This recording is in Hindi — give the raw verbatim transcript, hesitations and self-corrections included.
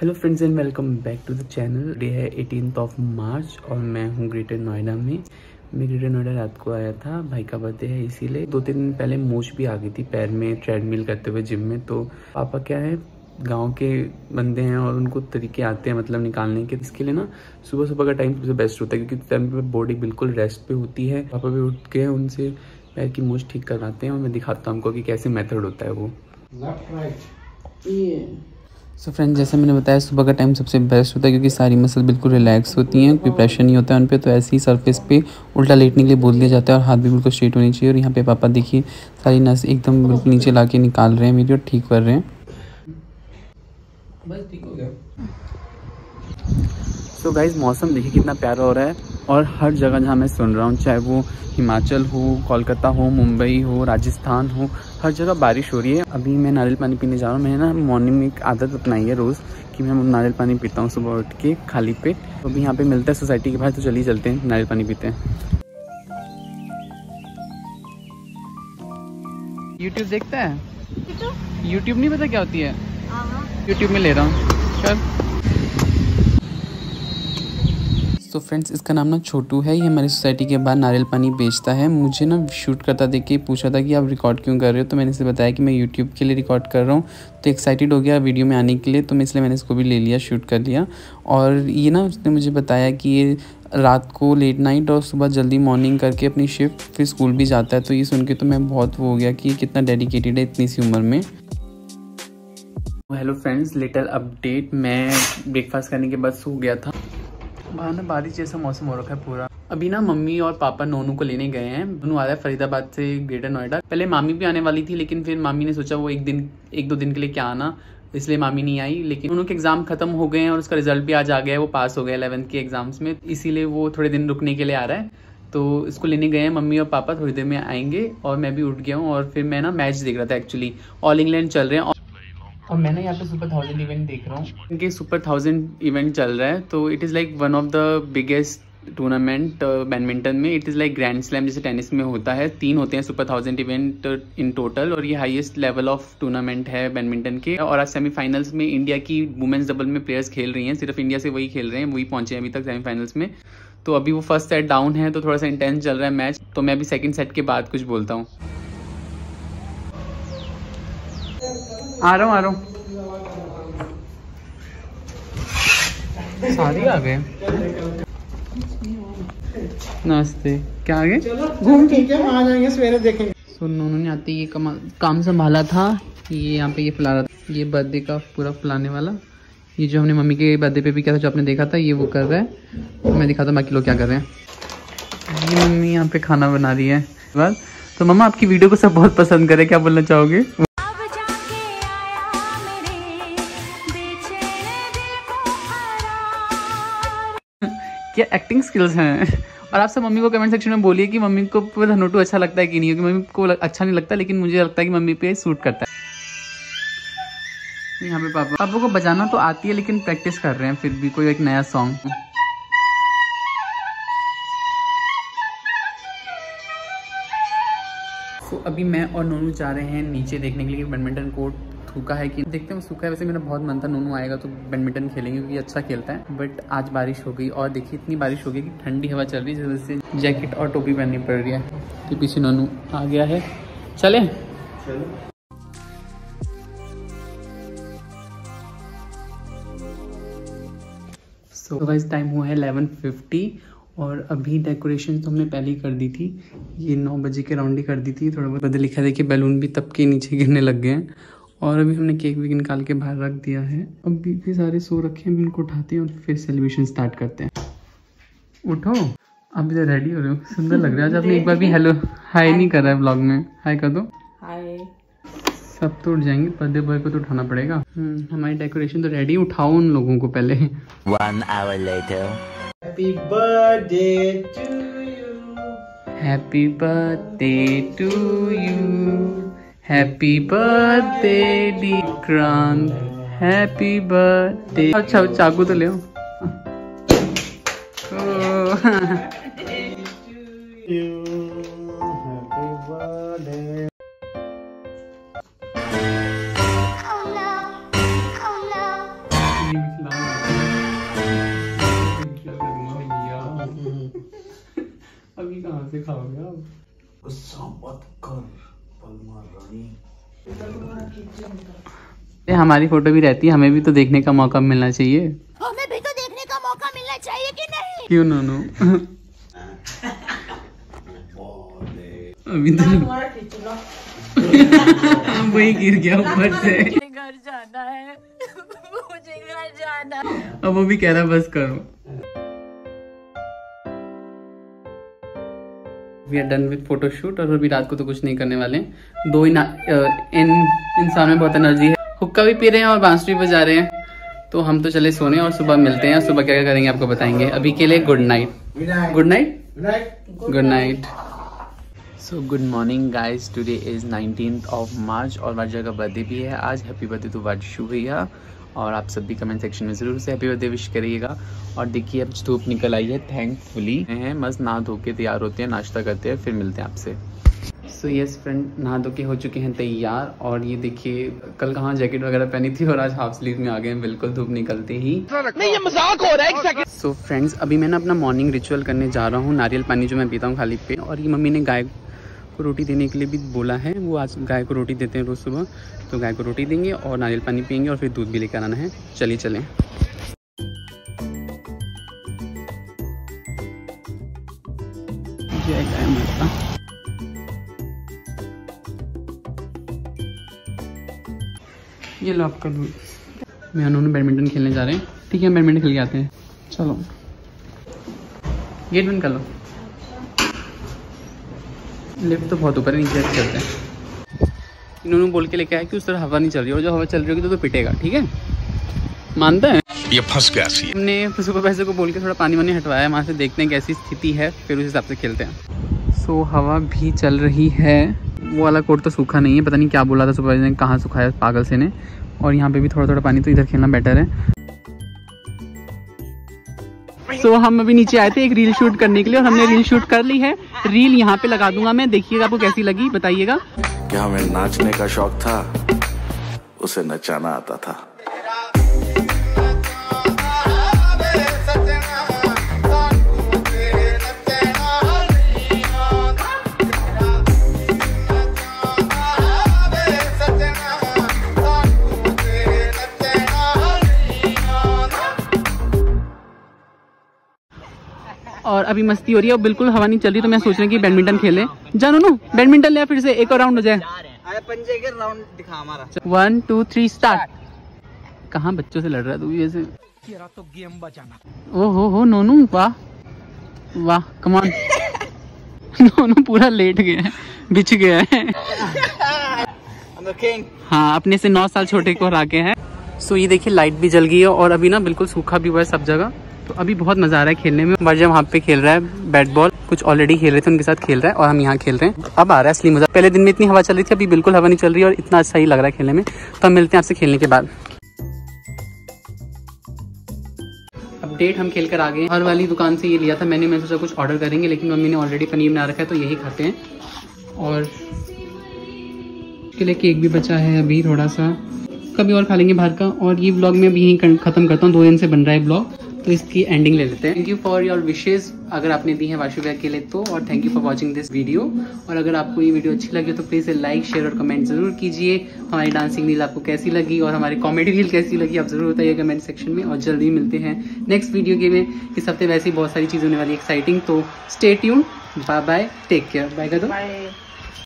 Hello friends and welcome back to the channel. Day है एटीन्थ ऑफ मार्च और मैं हूँ ग्रेटर नोएडा में। मैं ग्रेटर नोएडा रात को आया था, भाई का बर्थडे है इसीलिए। दो तीन दिन पहले मोच भी आ गई थी पैर में ट्रेडमिल करते हुए जिम में। तो पापा क्या है गांव के बंदे हैं और उनको तरीके आते हैं मतलब निकालने के। इसके लिए ना सुबह सुबह का टाइम सबसे बेस्ट होता है क्योंकि टाइम पे बॉडी बिल्कुल रेस्ट पे होती है। पापा भी उठ के उनसे पैर की मोच ठीक करवाते हैं और मैं दिखाता हूँ हमको कि कैसे मेथड होता है वो। सो so फ्रेंड्स, जैसे मैंने बताया सुबह का टाइम सबसे बेस्ट होता है क्योंकि सारी मसल बिल्कुल रिलैक्स होती हैं, कोई प्रेशर नहीं होता है उन पर। तो ऐसे ही सरफेस पे उल्टा लेटने के लिए बोल दिया जाता है और हाथ भी बिल्कुल स्ट्रेट होनी चाहिए। और यहाँ पे पापा देखिए सारी नस एकदम बिल्कुल नीचे ला के निकाल रहे हैं मेरी और ठीक कर रहे हैं। बस ठीक हो गया। सो so गाइज, मौसम देखिए कितना प्यारा हो रहा है और हर जगह जहाँ मैं सुन रहा हूँ, चाहे वो हिमाचल हो, कोलकाता हो, मुंबई हो, राजस्थान हो, हर जगह बारिश हो रही है। अभी मैं नारियल पानी पीने जा रहा हूँ। मैंने ना मॉर्निंग में एक आदत अपनाई है रोज़ कि मैं नारियल पानी पीता हूँ सुबह उठ के खाली पेट। तो अभी यहाँ पे मिलता है सोसाइटी के बाहर, तो चलिए चलते हैं नारियल पानी पीते हैं। यूट्यूब देखता है? यूट्यूब नहीं पता क्या होती है? यूट्यूब में ले रहा हूँ, चल। तो फ्रेंड्स, इसका नाम ना छोटू है। ये हमारी सोसाइटी के बाहर नारियल पानी बेचता है। मुझे ना शूट करता देख के पूछा था कि आप रिकॉर्ड क्यों कर रहे हो, तो मैंने इसे बताया कि मैं यूट्यूब के लिए रिकॉर्ड कर रहा हूँ। तो एक्साइटेड हो गया वीडियो में आने के लिए, तो मैं इसलिए मैंने इसको भी ले लिया, शूट कर लिया। और ये ना उसने मुझे बताया कि ये रात को लेट नाइट और सुबह जल्दी मॉर्निंग करके अपनी शिफ्ट फिर स्कूल भी जाता है। तो ये सुन के तो मैं बहुत वो हो गया कि ये कितना डेडिकेटेड है इतनी सी उम्र में। Hello friends, little update. मैं ब्रेकफास्ट करने के बाद सो गया था। बाहर ना बारिश जैसा मौसम हो रखा है पूरा। अभी ना मम्मी और पापा नोनू को लेने गए हैं। नोनू आ रहा है फरीदाबाद से ग्रेटर नोएडा। पहले मामी भी आने वाली थी लेकिन फिर मामी ने सोचा वो एक दिन एक दो दिन के लिए क्या आना, इसलिए मामी नहीं आई। लेकिन उनके एग्जाम खत्म हो गए हैं और उसका रिजल्ट भी आज आ गया है। वो पास हो गया इलेवेंथ के एग्जाम्स में, इसीलिए वो थोड़े दिन रुकने के लिए आ रहा है। तो इसको लेने गए हैं मम्मी और पापा, थोड़ी देर में आएंगे। और मैं भी उठ गया हूँ और फिर मैं ना मैच देख रहा था। एक्चुअली ऑल इंग्लैंड चल रहे हैं और मैं ना यहाँ पे सुपर थाउजेंड इवेंट देख रहा हूँ। इनके सुपर थाउजेंड इवेंट चल रहा है। तो it is like one of the biggest tournament badminton में। It is like grand slam जैसे टेनिस में होता है। तीन होते हैं super thousand event in total और ये हाईएस्ट लेवल ऑफ टूर्नामेंट है बैडमिंटन के। और आज सेमीफाइनल्स में इंडिया की वुमेन्स डबल में प्लेयर्स खेल रही हैं। सिर्फ इंडिया से वही खेल रहे हैं, वही पहुंचे हैं अभी तक सेमीफाइनल्स में। तो अभी वो फर्स्ट सेट डाउन है तो थोड़ा सा इंटेंस चल रहा है मैच। तो मैं अभी सेकेंड सेट के बाद कुछ बोलता हूँ। आ रहा हूँ आ रहा हूँ सारी आ गए। नमस्ते, क्या आ गए? घूम ठीक है, आ जाएंगे सवेरे देखेंगे। सुन, उन्होंने आते ये कमा काम संभाला था। ये यहाँ पे ये फुला रहा था, ये बर्थडे का पूरा फुलाने वाला। ये जो हमने मम्मी के बर्थडे पे भी किया था, जो आपने देखा था, ये वो कर रहा है। मैं दिखाता बाकी लोग क्या कर रहे हैं। ये मम्मी यहाँ पे खाना बना रही है। बस तो मम्मा, आपकी वीडियो को सब बहुत पसंद करे, क्या बोलना चाहोगे? क्या एक्टिंग स्किल्स हैं। और आप सब मम्मी को कमेंट सेक्शन में बोलिए कि मम्मी को धनोटू अच्छा लगता है कि नहीं, क्योंकि मम्मी को अच्छा नहीं लगता लेकिन मुझे लगता है कि मम्मी पे सूट करता है। यहाँ पे पापा पापा को बजाना तो आती है लेकिन प्रैक्टिस कर रहे हैं फिर भी कोई एक नया सॉन्ग। तो अभी मैं और नोनू जा रहे हैं नीचे देखने के लिए बैडमिंटन कोर्ट सूखा है कि देखते हैं सूखा है। वैसे मेरा बहुत मन था नोनू आएगा तो बैडमिंटन खेलेंगे क्योंकि अच्छा खेलता है। बट आज बारिश हो गई और देखिए इतनी बारिश हो गई कि ठंडी हवा चल रही है, जिस वजह से जैकेट और टोपी पहननी पड़ रही है। तो पीछे नोनू आ गया है, चले। सो गाइस, टाइम हुआ है इलेवन फिफ्टी और अभी डेकोरेशन तो हमने पहले ही कर दी थी। ये नौ बजे के राउंड ही कर दी थी। थोड़ा बहुत बदल लिखा देखिए, बैलून भी तब के नीचे गिरने लग गए हैं। और अभी हमने केक भी निकाल के बाहर रख दिया है। अभी भी सारे सो रखे हैं, अभी इनको उठाते हैं और फिर सेलिब्रेशन स्टार्ट करते हैं। उठो, अभी तो रेडी हो रहे हो, सुंदर लग रहा है। आज आपने एक बार भी हेलो हाय नहीं करा है ब्लॉग में। हाय कर दो। हाय। सब तो उठ जाएंगे, बर्थडे बॉय को तो उठाना पड़ेगा। हम्म हमारी डेकोरेशन तो रेडी, उठाओ उन लोगों को पहले। One hour later. Happy birthday to you. Happy birthday to you. Happy birthday Vikrant. Happy birthday. अच्छा चाकू तो ले आओ। नहीं क्या करूँगा भैया। अभी कहाँ से खाओगे आप? गुस्सा मत कर पलमा रानी। हमारी फोटो भी रहती है, हमें भी तो देखने का मौका मिलना चाहिए। हमें भी तो देखने का मौका मिलना चाहिए कि नहीं? क्यों नोनू? अभी तो वही गिर गया ऊपर से। घर जाना है, मुझे घर जाना है। अब वो भी कह रहा बस करो। We are done with photoshoot और अभी रात को तो कुछ नहीं करने वाले। दो इन इन इंसान में बहुत एनर्जी है। हुक्का भी पी रहे हैं और बांसुरी बजा रहे हैं। तो हम तो चले सोने और सुबह मिलते हैं। सुबह क्या क्या करेंगे आपको बताएंगे। अभी के लिए good night. Good night. Good night. So good morning guys, today is nineteenth of March और वर्षा का बर्थडे भी है आज। हैप्पी बर्थडे टू वर्षु भैया। और आप सब भी कमेंट सेक्शन में ज़रूर से हैप्पी बर्थडे विश करिएगा। और देखिए अब धूप निकल आई है थैंकफुली हैं, मस्त नहा धो के तैयार होते हैं, नाश्ता करते हैं, फिर मिलते हैं आपसे। सो यस फ्रेंड, नहा धो के हो चुके हैं तैयार। और ये देखिए कल कहाँ जैकेट वगैरह पहनी थी और आज हाफ स्लीव में आ गए हैं बिल्कुल धूप निकलते ही। नहीं ये मजाक हो रहा है, एक सेकंड। सो फ्रेंड्स, अभी मैं ना अपना मॉर्निंग रिचुअल करने जा रहा हूँ। नारियल पानी जो मैं पीता हूँ खाली पे। और ये मम्मी ने गाय को रोटी देने के लिए भी बोला है। वो आज गाय को रोटी देते हैं रोज़ सुबह, तो गाय को रोटी देंगे और नारियल पानी पियेंगे और फिर दूध भी लेकर आना है। चलिए चलें। जय गाय माता। ये लो आपका दूध। मैं उन्होंने बैडमिंटन खेलने जा रहे हैं। ठीक है, बैडमिंटन खेल के आते हैं। चलो गेट बंद कर लो। लिफ्ट तो बहुत ऊपर है, नीचे चलते हैं। इन्होंने बोल के लेके आया कि उस तरह हवा नहीं चल रही और जो हवा चल रही होगी तो, तो पिटेगा। ठीक है, मानते हैं? ये फंस गया। हमने सुपरवाइजर को बोल के थोड़ा पानी वानी हटवाया, वहाँ से देखते हैं कैसी स्थिति है, फिर उस हिसाब से खेलते हैं। सो so, हवा भी चल रही है। वो वाला कोट तो सूखा नहीं है, पता नहीं क्या बोला था सुपरवाइजर ने, कहाँ सुखाया पागल से ने। और यहाँ पे भी थोड़ा थोड़ा पानी, तो इधर खेलना बेटर है। सो so, हम अभी नीचे आए थे एक रील शूट करने के लिए और हमने रील शूट कर ली है। रील यहाँ पे लगा दूंगा मैं, देखिएगा आपको कैसी लगी बताइएगा। क्या हमें नाचने का शौक था, उसे नचाना आता था। और अभी मस्ती हो रही है और बिल्कुल हवा नहीं चल रही, तो मैं सोच रही हूँ कि बैडमिंटन खेलें। जानो नो बैडमिंटन ले, फिर से एक और राउंड हो जाए। पंजे के राउंड दिखा हमारा। One two three start. कहाँ बच्चों से लड़ रहा है तू भी ऐसे? तो गेम बचाना। ओ हो हो नोनू, वाह वाह, कमान। नोनू पूरा लेट गया है, बिछ गया है। हाँ, अपने से नौ साल छोटे को हरा के है। सो ये देखिए लाइट भी जल गई है और अभी ना बिल्कुल सूखा भी हुआ है सब जगह। तो अभी बहुत मजा आ रहा है खेलने में। वर्जा वहाँ पे खेल रहा है बैट बॉल, कुछ ऑलरेडी खेल रहे थे उनके साथ खेल रहा है और हम यहाँ खेल रहे हैं। अब आ रहा है असली मजा। पहले दिन में इतनी हवा चल रही थी, अभी बिल्कुल हवा नहीं चल रही और इतना अच्छा ही लग रहा है खेलने में। तो हम मिलते हैं आपसे खेलने के बाद। अपडेट, हम खेल कर आ गए। हर वाली दुकान से ये लिया था मैंने। मैं सोचा कुछ ऑर्डर करेंगे, लेकिन मम्मी ने ऑलरेडी पनीर बना रखा है तो यही खाते हैं। और इसके लिए केक भी बचा है अभी थोड़ा सा, कभी और खा लेंगे बाहर का। और ये ब्लॉग मैं अभी यहीं खत्म करता हूँ, दो दिन से बन रहा है ब्लॉग, तो इसकी एंडिंग ले लेते हैं। Thank you for your wishes अगर आपने दी है वाशु भैया के लिए तो। और thank you for watching this video. और अगर आपको ये वीडियो अच्छी लगी तो प्लीज़ लाइक शेयर और कमेंट जरूर कीजिए। हमारी डांसिंग रील आपको कैसी लगी और हमारी कॉमेडी रील कैसी लगी आप जरूर बताइए कमेंट सेक्शन में। और जल्दी मिलते हैं नेक्स्ट वीडियो के में। इस हफ्ते वैसे ही बहुत सारी चीज़ होने वाली एक्साइटिंग, तो stay tuned. Bye bye, take care, bye कर दो।